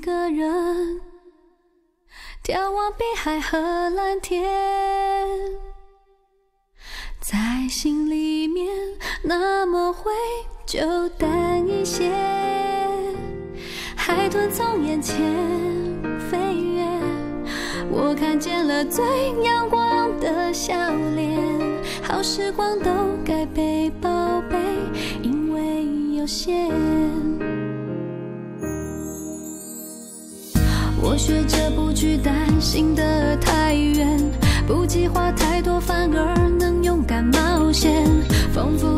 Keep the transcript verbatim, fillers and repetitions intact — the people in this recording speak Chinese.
个人眺望碧海和蓝天，在心里面那么会就淡一些，海豚从眼前飞越，我看见了最阳光的笑脸，好时光都该被宝贝，因为有限。我学着不去担心得太远，不计划太多，反而能勇敢冒险，丰富